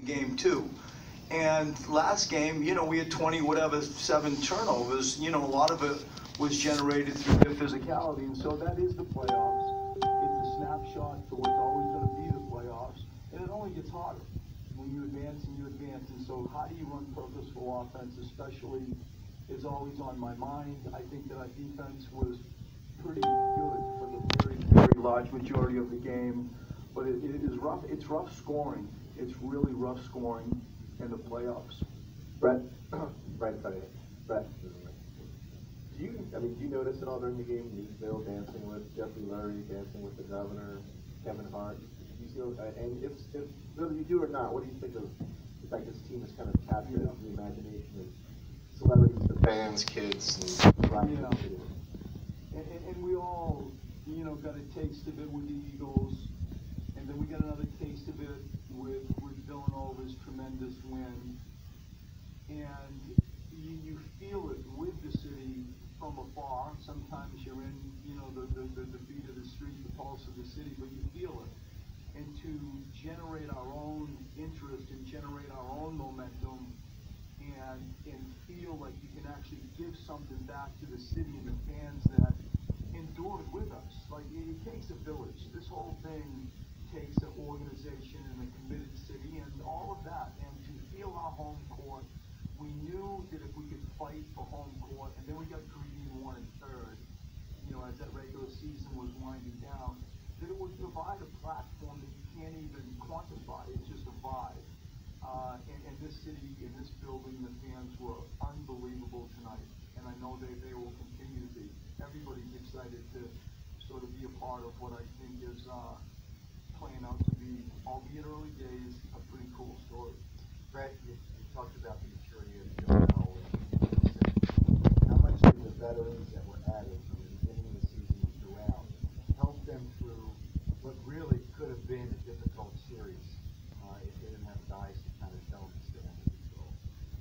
game too. And last game, you know, we had 7 turnovers. You know, a lot of it was generated through their physicality, and so that is the playoffs. It's a snapshot to what's always going to be the playoffs, and it only gets harder when you advance and you advance. And so how do you run purposeful offense, especially, is always on my mind. I think that our defense was pretty good for the very, very large majority of the game, but it is rough. It's rough scoring. It's really rough scoring in the playoffs. Brett, right in front of you. Brett. Do you notice it all during the game? Neesville dancing with Jeffrey Lurie, dancing with the governor, Kevin Hart. And if whether you do or not, what do you think of the fact this team has kind of captured the imagination of celebrities, the fans, kids, and black people? And we all, you know, got a taste of it with the Eagles, and then we got another taste of it with Villanova's tremendous win. And you feel it with the city from afar. Sometimes you're in, you know, the beat of the street, the pulse of the city, but you feel it. And to generate our own interest and generate our own momentum and feel like you can actually give something back to the city and the fans that endured with us. Like, it takes a village. This whole thing takes an organization and a committed city and all of that. And to feel our home court, we knew that if we could fight for home court, and then we got greedy and won in third, you know, as that regular season was winding down, that it would provide a platform that you can't even quantify. It's just a vibe. And this city, in this building, the fans were unbelievable tonight, and I know they will continue to be. Everybody's excited to sort of be a part of what I think is playing out to be, albeit early days, a pretty cool story. Brett, you talked about the maturity of Joe Bell. How much did the veterans that were added from the beginning of the season throughout help them through what really could have been a difficult series if they didn't have guys to kind of tell them to stay under control?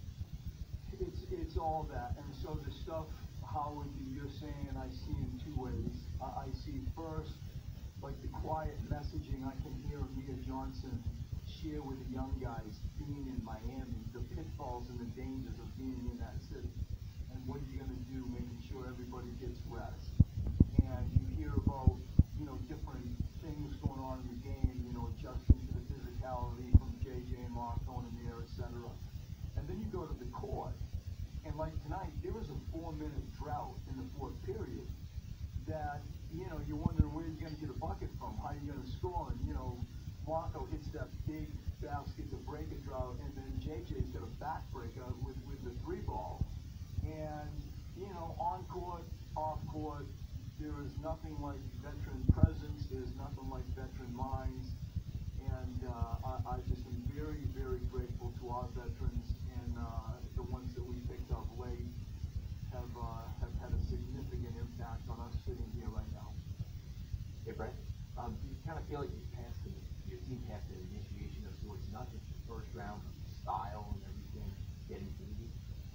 It's all that. And so the stuff, Howard, that you're saying, I see in two ways. I see first, like the quiet messaging I can hear Mia Johnson share with the young guys being in Miami, the pitfalls and the dangers of being in that city. And what are you going to do, making sure everybody gets rest. And you hear about, you know, different things going on in the game, you know, adjusting to the physicality from JJ and Marco and Amir, etc. And then you go to the court, and like tonight, there was a 4-minute drought in the fourth period that, you know, you're wondering where you're going to get a bucket from, how you're going to score. And, you know, Marco hits that big basket to break a drought, and then JJ's got a backbreaker with the 3-ball. And, you know, on court, off court, there is nothing like veteran presence. There's nothing like veteran minds. And I just am very, very grateful to our veterans, and the ones that we picked up late have had a significant impact on us sitting here right now. Hey, Brett, do you kind of feel like your team passed an initiation of sorts, not just the first round, but the style and everything getting to you?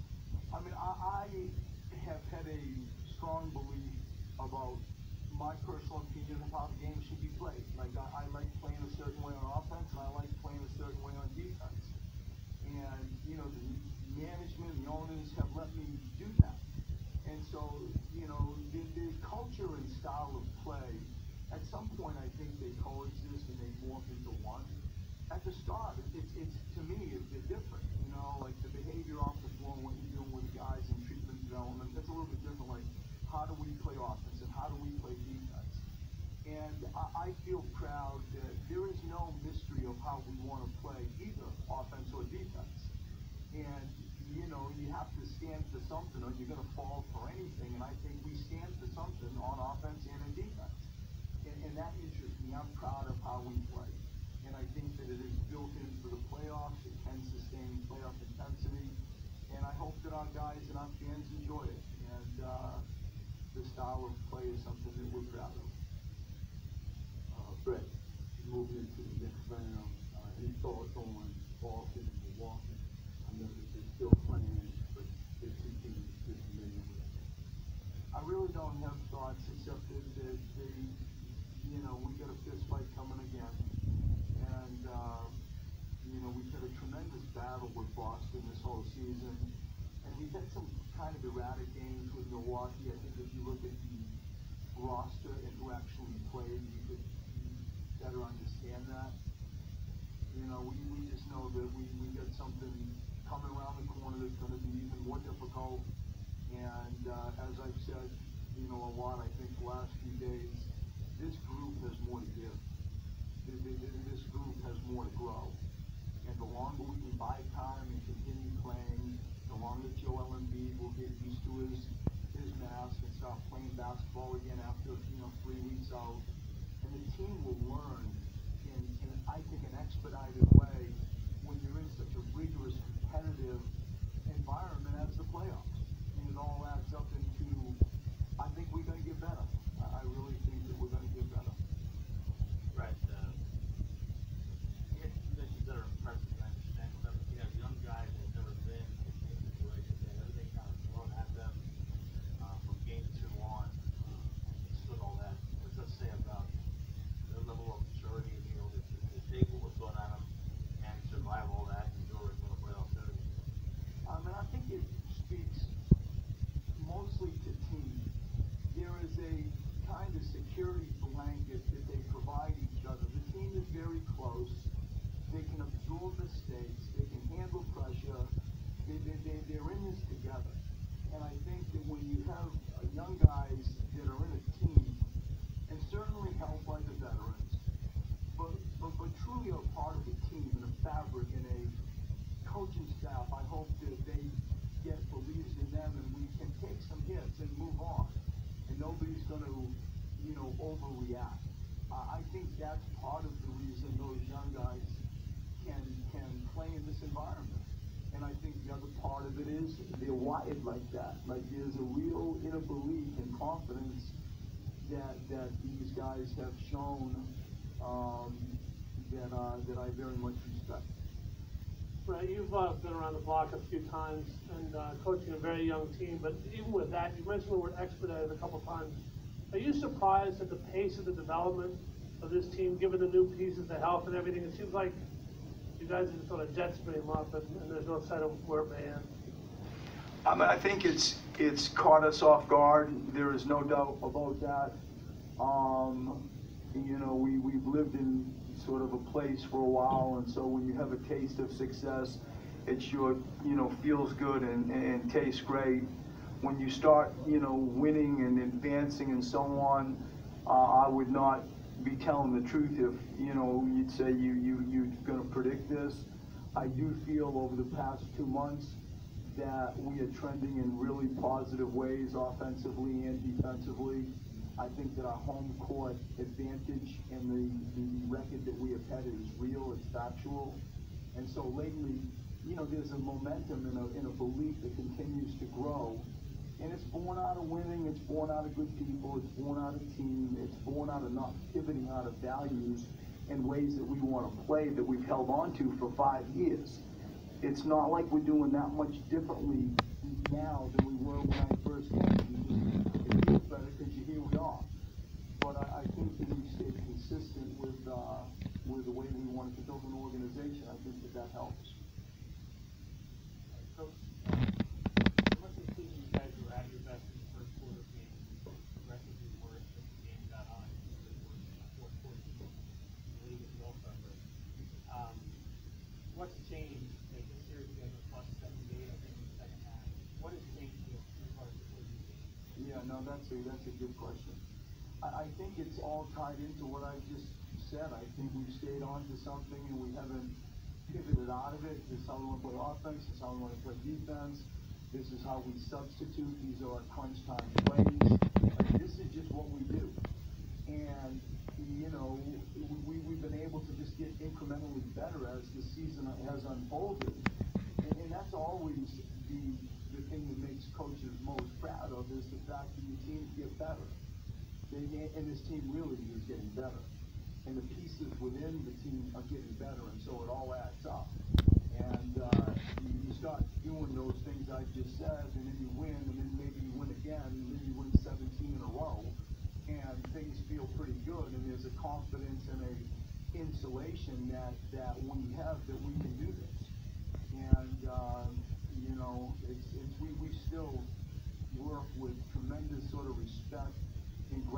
I mean, I have had a strong belief about my personal opinion of how the game should be played. Like, I like playing a certain way on offense, and I like playing a certain way on defense. And, you know, the management, the owners have let me do that. And so, you know, the culture and style of play, at some point I think they coexist and they morph into one. At the start, it's to me, they're different. You know, like the behavior off the floor, what you're doing with guys in treatment development, that's a little bit different. Like, how do we play offense and how do we play defense? And I feel proud that there is no mystery of how we want to play either offense or defense. And, you know, you have to stand for something or you're going to fall for anything. And I think we stand for something on offense and in defense. And that interests me. I'm proud of how we play. And I think that it is built in for the playoffs. It can sustain playoff intensity. And I hope that our guys and our fans enjoy it. And the style of play is something that we're proud of. Brett, moving into the next round, any thoughts on Boston and Milwaukee? I know that they're still playing, but they're two teams just familiar with. I really don't have thoughts except that they, you know, we got a fist fight coming again. And, you know, we've had a tremendous tremendous battle with Boston this whole season, and we've had some kind of erratic games with Milwaukee. I think if you look at the roster and who actually played, you could better understand that. You know, we just know that we got something coming around the corner that's going to be even more difficult. And as I've said, you know, a lot, I think, the last few days, this group has more to give. This group has more to grow. And the longer we can buy time and continue playing, the longer Joel Embiid will get used to his mask and start playing basketball again after, 3 weeks out. And the team will learn in I think, an expedited way when you're in such a rigorous, competitive environment as the playoffs. And it all adds up into, I think we're going to get better. I really think that we're going to get better. Right. You mentioned that are impressive, I understand, but young guys that have never been in these situations, and everything kind of thrown at them from game 2 on, stood all that. What does that say about their level of maturity and being able to take what was thrown at them and survive all that and endure it when a playoff series? And I think it speaks mostly to team. There is a kind of security blanket that they provide each other. The team is very close. They can absorb mistakes. They can handle pressure. They're in this together. And I think that when you have young guys that are in a team, and certainly helped by the veterans, but truly are part of the team and a fabric and a coaching staff, I hope that they believes in them and we can take some hits and move on. And nobody's going to, overreact. I think that's part of the reason those young guys can play in this environment. And I think the other part of it is they're wired like that. Like there's a real inner belief and confidence that these guys have shown that I very much respect. Right, you've been around the block a few times and coaching a very young team, but even with that, you mentioned the word expedited a couple times. Are you surprised at the pace of the development of this team, given the new pieces, the health and everything? It seems like you guys are just sort of jet stream up and there's no set of where it may end. I think it's caught us off guard. There is no doubt about that. We've lived in sort of a place for a while, and so when you have a taste of success, it sure, feels good and tastes great. When you start, winning and advancing and so on, I would not be telling the truth if, you'd say you're going to predict this. I do feel over the past 2 months that we are trending in really positive ways, offensively and defensively. I think that our home court advantage and the record that we have had is real, it's factual. And so lately, there's a momentum and a belief that continues to grow. And it's born out of winning, it's born out of good people, it's born out of team, it's born out of not pivoting out of values and ways that we want to play that we've held on to for 5 years. It's not like we're doing that much differently now than we were when I first came. It feels better because here we are. But I think that we stayed consistent with the way we wanted to build an organization. I think that helps. Coach, what's the season you guys were at your best in the first quarter game? Progressively worse as the game got on. Fourth quarter, the league is well covered. What's changed? Like this year, you guys are plus 78, I think, in the second half. What has changed as far as the play you game? Yeah, no, that's a good question. I think it's all tied into what I just said. I think we've stayed on to something and we haven't pivoted out of it. This is how we want to play offense. This is how we want to play defense. This is how we substitute. These are our crunch time plays. Like, this is just what we do. And, we've been able to just get incrementally better as the season has unfolded. And that's always the thing that makes coaches most proud of is the fact that your teams get better. And this team really is getting better. And the pieces within the team are getting better, and so it all adds up. And you start doing those things I just said, and then you win, and then maybe you win again, and then you win 17 in a row, and things feel pretty good, and there's a confidence and a insulation that we have that we can do this.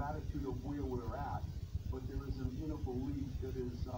gratitude of where we're at, but there is an inner belief that is